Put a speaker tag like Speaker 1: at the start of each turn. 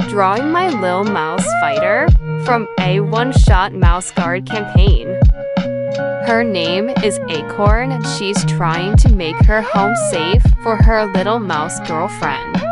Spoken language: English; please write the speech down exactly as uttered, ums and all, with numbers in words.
Speaker 1: Drawing my Lil Mouse Fighter from a One-Shot Mouse Guard campaign. Her name is Acorn and she's trying to make her home safe for her little mouse girlfriend.